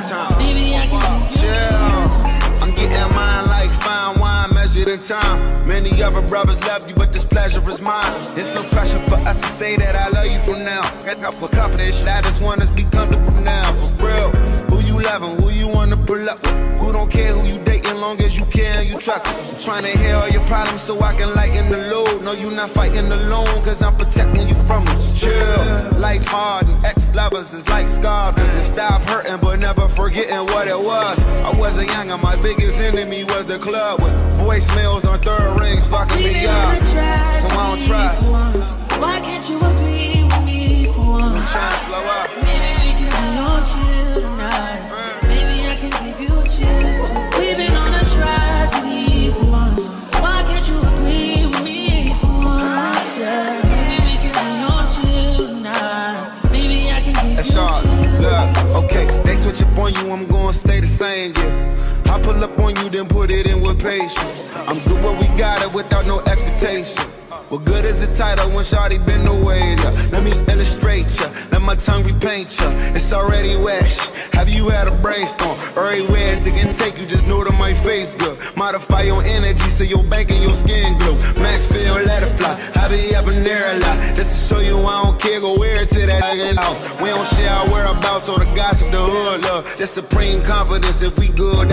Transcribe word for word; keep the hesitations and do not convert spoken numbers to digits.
One time. Baby, I can give you a chance. I'm getting mine like fine wine measured in time. Many other brothers love you, but this pleasure is mine. It's no pressure for us to say that I love you from now. Got for confidence, I just want us to be comfortable now. For real, who you loving, who you wanna pull up with? Who don't care who you dating, long as you care and you trust it. I'm trying to hear all your problems so I can lighten the load. No, you not fighting alone, cause I'm protecting you from them. So chill, life hard and ex-lovers is like scars. Cause they stop hurting but never forgetting what it was. I wasn't young and my biggest enemy was the club with voicemails on third rings fucking me up. So I don't trust. Why can't you agree with me for once? I'm trying to slow up. Maybe we can be on chill tonight. Maybe I can give you chills. We've been on a tragedy for once. Why can't you agree with me for once? Yeah. Maybe we can be on chill tonight. Maybe I can give That's you all. chills. Look, okay, they switch up on you, I'm gonna stay the same, yeah. I pull up on you, then put it in with patience. I'm good what we got it without no expectation. What good is the title when shawty been away? Yeah. Let me illustrate ya, let my tongue repaint ya. It's already wet. Have you had a brainstorm? Everywhere they can take you, just know that my face good. Modify your energy so your bank and your skin glow. Max feel, let it fly. I be up in there a lot, just to show you I don't care. Go wear it to that house. We don't share our whereabouts or the gossip, the hood love. Just supreme confidence if we good.